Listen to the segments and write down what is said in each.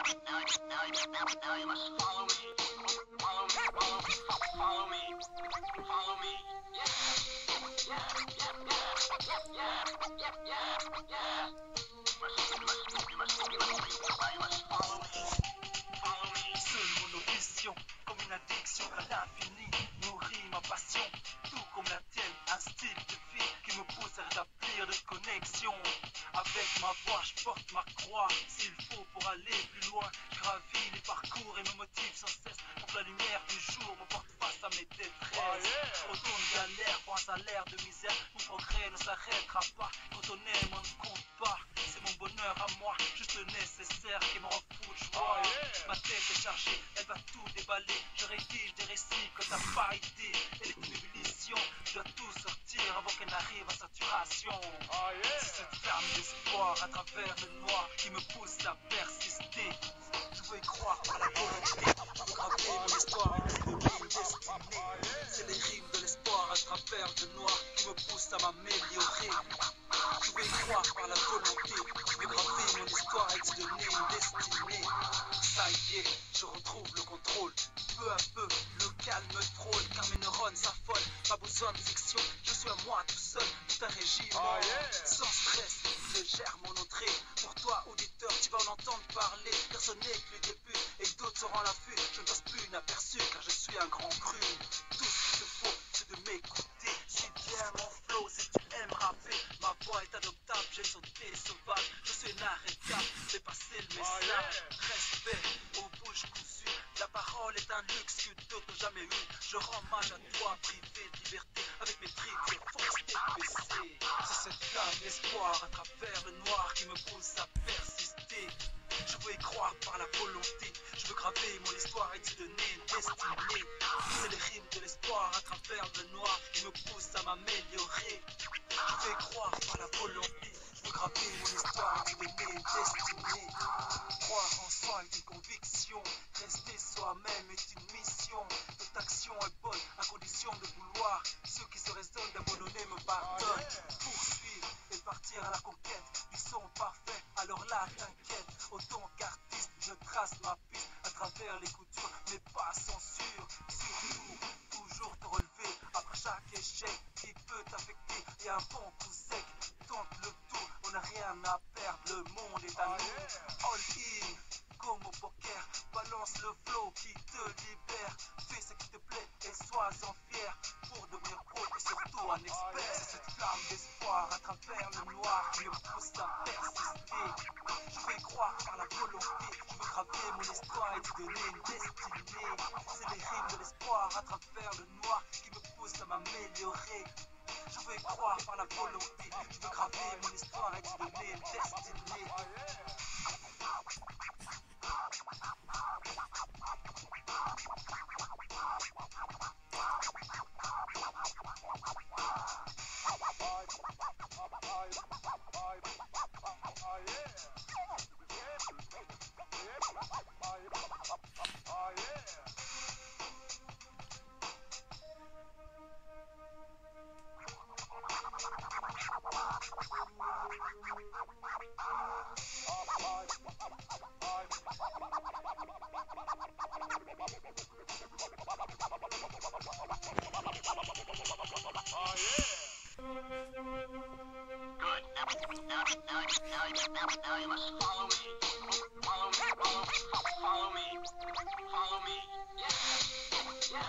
Now you must follow me. Follow me. Follow me. Follow me. Yeah. You must follow me. Follow me. Seule mon audition, comme une addiction à l'infini, nourrit ma passion, tout comme la tienne, un style de vie qui me pousse à rétablir de connexion. Avec ma voix, je porte ma croix, s'il faut pour aller plus loin, je gravis les parcours et me motive sans cesse, pour que la lumière du jour me porte face à mes détresses. Retourne galère pour un salaire de misère, mon progrès ne s'arrêtera pas, quand on aime on ne compte pas, c'est mon bonheur à moi, juste le nécessaire qui me rend fou de joie. Ma tête est chargée, elle va tout déballer, je rédige des récits que t'as pas idée, elle est une ébullition, je dois tout sortir avant qu'elle n'arrive à saturation. C'est cette flamme d'espoir à travers le noir qui me pousse à persister. Je veux y croire par la volonté, je veux graver mon histoire et donner une destinée. C'est les rimes de l'espoir à travers le noir qui me poussent à m'améliorer. Je veux y croire par la volonté, je veux graver mon histoire et te donner une destinée. Ça y est, je retrouve le contrôle. Peu à peu, le calme frôle, car mes neurones s'affolent. Pas besoin de fiction, je suis à moi tout seul, tout un régime. Sans stress, je gère mon entrée. Pour toi, auditeur, tu vas en entendre parler. Personne n'est que le début, et d'autres seront à l'affût. Je ne passe plus inaperçu, car je suis un grand cru. Tout ce qu'il te faut, c'est de m'écouter. Si bien mon flow, si tu aimes rapper, ma voix est adoptable, j'ai sauté sauvage. Je suis inarrêtable, fais passer le message. Respect aux bouches cousues, la parole est un luxe que d'autres n'ont jamais eu. Je rends hommage à toi, privé de liberté. Avec mes tripes, je fonce TPC. C'est cette flamme d'espoir à travers le noir qui me pousse à persister. Je veux y croire par la volonté, je veux graver mon histoire et te donner une destinée. C'est les rimes de l'espoir à travers le noir qui me poussent à m'améliorer. Je veux y croire par la volonté, je veux graver mon histoire et te donner une destinée. Croire en soi est une conviction, rester soi-même est une mission. Toute action est bonne à condition de vouloir. Ceux qui se raisonnent d'abandonner me pardonnent. Poursuivre et partir à la conquête du son parfait, alors là t'inquiète. Autant qu'artiste, je trace ma piste à travers les coutures, mais pas censure. Surtout, toujours te relever après chaque échec qui peut t'affecter. Et un bon coup sec, tente le tour, on n'a rien à perdre, le monde est à nous. All in, comme au poker, balance le flow qui te libère. Fais ce qui te plaît et sois-en fier pour devenir pro et surtout un expert. C'est cette flamme d'espoir à travers le noir qui me pousse à persister. Je veux y croire par la volonté, je veux graver mon histoire et te donner une destinée. C'est les rimes de l'espoir à travers le noir qui me poussent à m'améliorer. Je veux y croire par la volonté, je veux graver mon histoire et te donner une destinée. Now you must follow me. Follow me. Follow me. Yeah.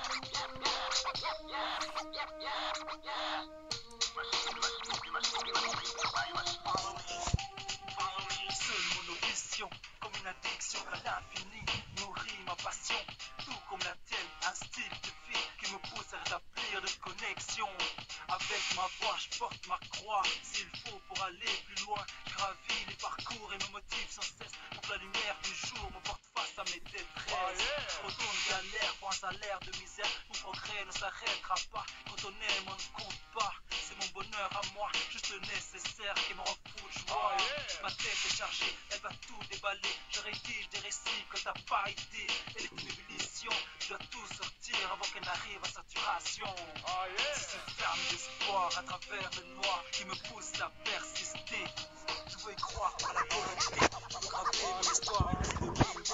You must follow me. Follow me. Seule mon audition, comme une addiction à l'infini, nourrit ma passion, tout comme la tienne, un style de vie qui me pousse à rétablir de connexion. Avec ma voix, je porte ma croix, s'il faut pour aller plus loin, je gravis les parcours et me motive sans cesse, pour que la lumière du jour me porte face à mes détresses. Retourne galère pour un salaire de misère, mon progrès ne s'arrêtera pas, quand on aime on ne compte pas, c'est mon bonheur à moi, juste le nécessaire qui me rend fou de joie. Ma tête est chargée, elle va tout déballer, je rédige des récits que t'as pas idée, elle est une ébullition, je dois tout sortir avant qu'elle n'arrive à saturation. C'est cette flamme d'espoir à travers le noir qui me pousse à persister. Je veux y croire par la volonté, je veux graver mon histoire et te donner une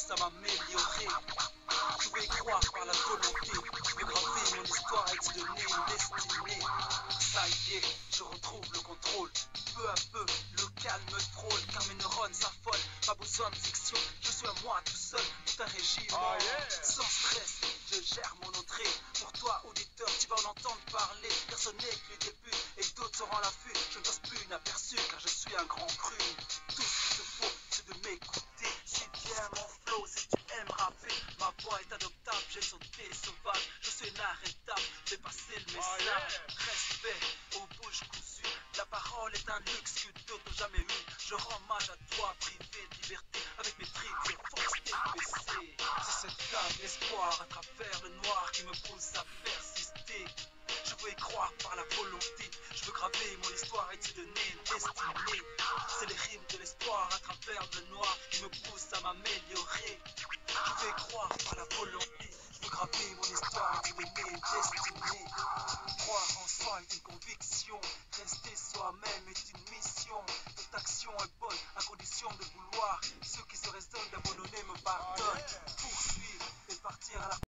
pousse à m'améliorer. Je veux y croire par la volonté, je veux graver mon histoire et te donner une destinée. Ça y est, je retrouve le contrôle. Peu à peu, le calme frôle, car mes neurones s'affolent. Pas besoin de fiction, je suis à moi tout seul, tout un régime. Sans stress, je gère mon entrée. Pour toi, auditeur, tu vas en entendre parler. Personne n'est que le début, et d'autres seront à l'affût. Je ne passe plus inaperçu, car je suis un grand cru. Tout ce qu'il te faut, c'est de m'écouter. Si bien mon flow, si tu aimes rapper, ma voix est adoptable, j'ai sauté sauvage. Je suis inarrêtable, fais passer le message. Respect aux bouches cousues, la parole est un luxe que d'autres n'ont jamais eu. Je rends hommage à toi, privé de liberté. Avec mes tripes, je force TPC. C'est cette flamme d'espoir à travers le noir qui me pousse à persister. Je veux y croire par la volonté, je veux graver mon histoire et te donner une destinée. C'est les rimes de l'espoir à travers le noir qui me poussent à m'améliorer. Je veux y croire par la volonté, je veux graver mon histoire et te donner une destinée. Croire en soi est une conviction, rester soi-même est une mission. Toute action est bonne à condition de vouloir. Ceux qui se raisonnent d'abandonner me pardonnent. Poursuivre et partir à la